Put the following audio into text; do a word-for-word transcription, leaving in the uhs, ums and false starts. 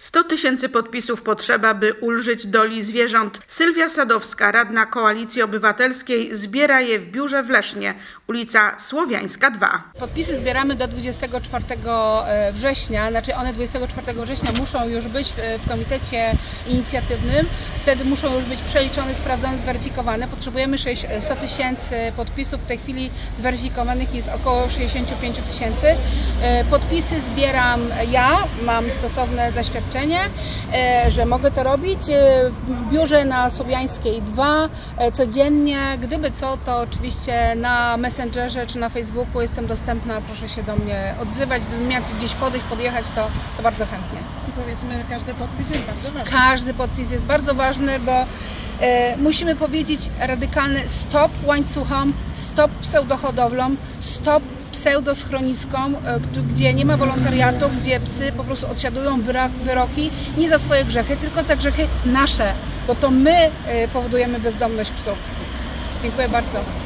sto tysięcy podpisów potrzeba, by ulżyć doli zwierząt. Sylwia Sadowska, radna Koalicji Obywatelskiej, zbiera je w biurze w Lesznie, ulica Słowiańska dwa. Podpisy zbieramy do dwudziestego czwartego września, znaczy one dwudziestego czwartego września muszą już być w komitecie inicjatywnym, wtedy muszą już być przeliczone, sprawdzone, zweryfikowane. Potrzebujemy sto tysięcy podpisów, w tej chwili zweryfikowanych jest około sześćdziesiąt pięć tysięcy. Podpisy zbieram ja, mam stosowne zaświadczenie, że mogę to robić w biurze na Słowiańskiej dwa codziennie. Gdyby co, to oczywiście na Messengerze czy na Facebooku jestem dostępna, proszę się do mnie odzywać. Gdybym miała gdzieś podejść, podjechać, to, to bardzo chętnie. I powiedzmy, każdy podpis jest bardzo ważny. Każdy podpis jest bardzo ważny, bo e, musimy powiedzieć radykalny stop łańcuchom, stop pseudohodowlom, stop pseudoschroniskom, gdzie nie ma wolontariatu, gdzie psy po prostu odsiadują wyroki nie za swoje grzechy, tylko za grzechy nasze, bo to my powodujemy bezdomność psów. Dziękuję bardzo.